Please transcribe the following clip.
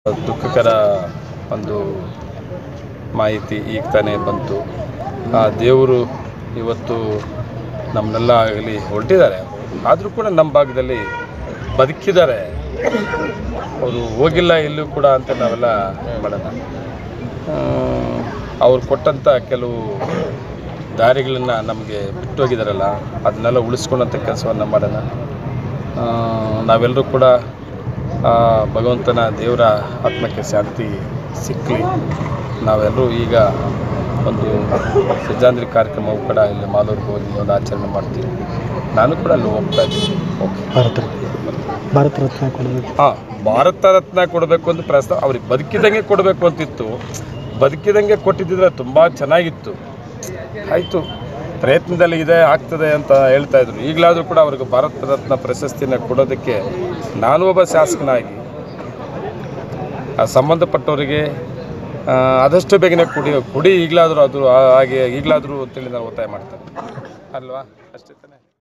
ದುಃಖಕರ ಒಂದು ಮಾಹಿತಿ ಈಗ ತಾನೇ ಬಂತು. ಆ ದೇವರು ಇವತ್ತು ನಮ್ಮನ್ನೆಲ್ಲ ಆಗಲಿ ಹೊರಟಿದ್ದಾರೆ, ಆದರೂ ಕೂಡ ನಮ್ಮ ಭಾಗದಲ್ಲಿ ಬದುಕಿದ್ದಾರೆ, ಅವರು ಹೋಗಿಲ್ಲ ಎಲ್ಲೂ ಕೂಡ ಅಂತ ನಾವೆಲ್ಲ ಮಾಡೋಣ. ಅವ್ರು ಕೊಟ್ಟಂಥ ಕೆಲವು ದಾರಿಗಳನ್ನು ನಮಗೆ ಬಿಟ್ಟೋಗಿದ್ದಾರಲ್ಲ, ಅದನ್ನೆಲ್ಲ ಉಳಿಸ್ಕೊಂಡಂಥ ಕೆಲಸವನ್ನು ಮಾಡೋಣ. ನಾವೆಲ್ಲರೂ ಕೂಡ ಭಗವಂತನ ದೇವರ ಆತ್ಮಕ್ಕೆ ಶಾಂತಿ ಸಿಕ್ಕಲಿ. ನಾವೆಲ್ಲರೂ ಈಗ ಒಂದು ಶ್ರದ್ಧಾಂಜಲಿ ಕಾರ್ಯಕ್ರಮವು ಕೂಡ ಇಲ್ಲಿ ಮಾಲೂರಿಗೆ ಹೋಗಿ ಒಂದು ಆಚರಣೆ ಮಾಡ್ತೀವಿ. ನಾನು ಕೂಡ ಅಲ್ಲಿ ಹೋಗ್ತಾ ಇದ್ದೀನಿ. ಓಕೆ, ಭಾರತ ರತ್ನ ಕೊಡಬೇಕು. ಭಾರತ ರತ್ನ ಕೊಡಬೇಕು ಅಂತ ಪ್ರಸ್ತಾವ ಅವ್ರಿಗೆ ಬದುಕಿದಂಗೆ ಕೊಡಬೇಕು ಅಂತಿತ್ತು. ಬದುಕಿದಂಗೆ ಕೊಟ್ಟಿದ್ದರೆ ತುಂಬ ಚೆನ್ನಾಗಿತ್ತು. ಆಯಿತು, ಪ್ರಯತ್ನದಲ್ಲಿ ಇದೆ, ಆಗ್ತದೆ ಅಂತ ಹೇಳ್ತಾಯಿದ್ರು. ಈಗಲಾದರೂ ಕೂಡ ಅವ್ರಿಗೆ ಭಾರತ ರತ್ನ ಪ್ರಶಸ್ತಿನ ಕೊಡೋದಕ್ಕೆ ನಾನು ಒಬ್ಬ ಶಾಸಕನಾಗಿ ಸಂಬಂಧಪಟ್ಟವರಿಗೆ ಆದಷ್ಟು ಬೇಗನೆ ಕೊಡಿ ಈಗಲಾದರೂ ಅದು ಹಾಗೆ ಈಗಲಾದರೂ ಅಂತೇಳಿ ನಾನು ಒತ್ತಾಯ ಮಾಡ್ತೇನೆ ಅಲ್ವಾ, ಅಷ್ಟೇ ತಾನೇ.